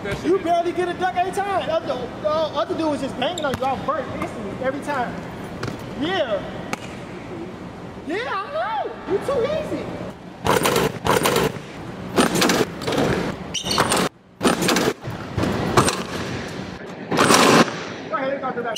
that shit. You barely get a duck every time. The other dude was just banging on you off break instantly every time. Yeah. Yeah, I know. You too easy. Go ahead, go do that.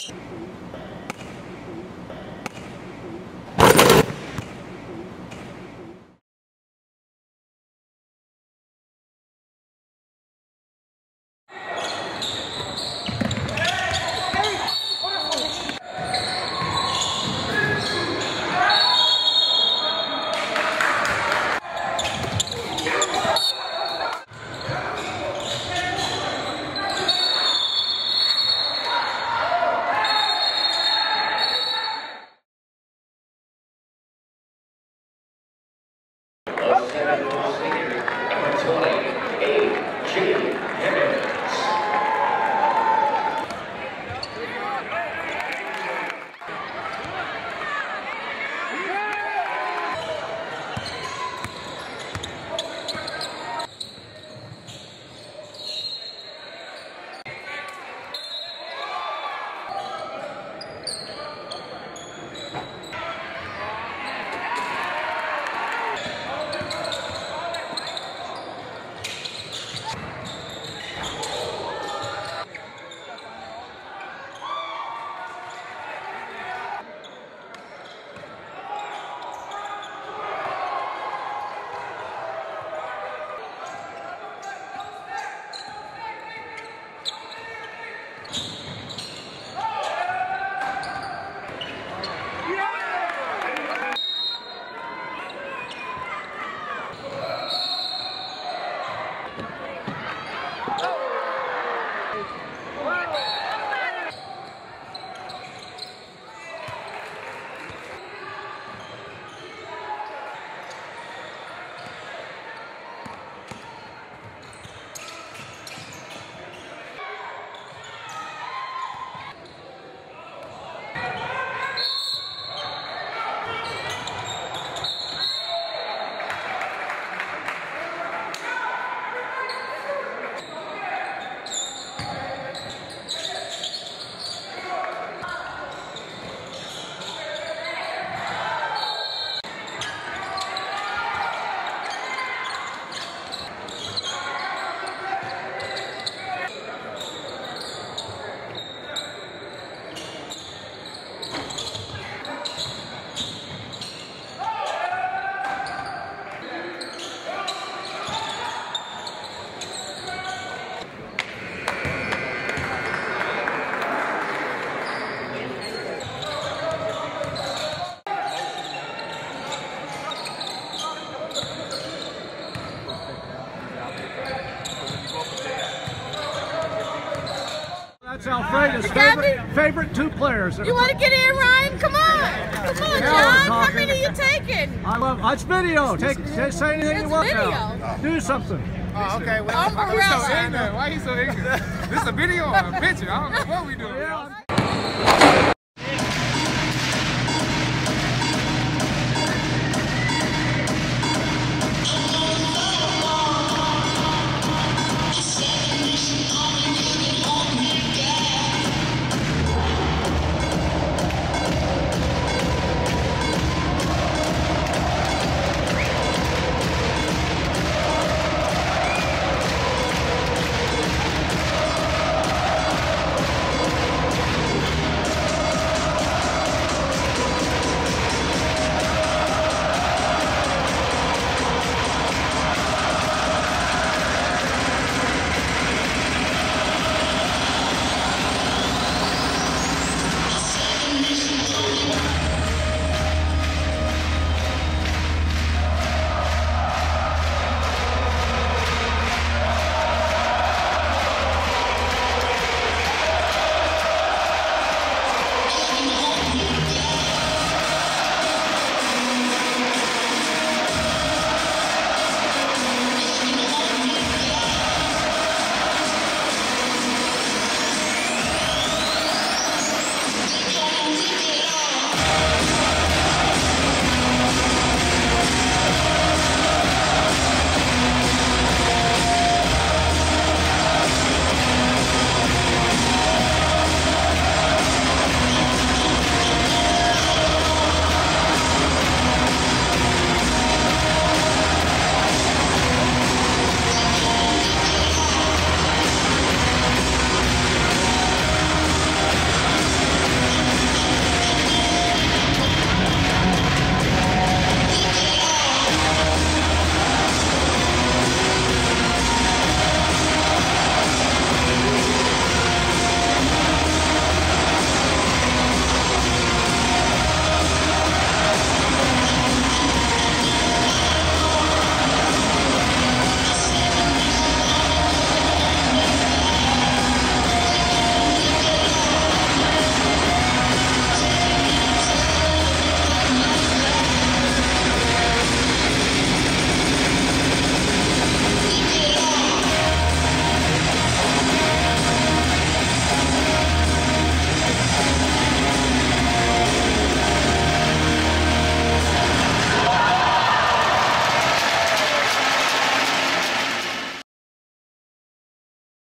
That's Alfreda's favorite two players. You want to get in, Ryan? Come on. Come on, John. How many are you taking? It's video. Say anything you want now. Do something. Oh, okay. Well, he's so ignorant. Why are you so ignorant? This is a video or a picture? I don't know what we doing.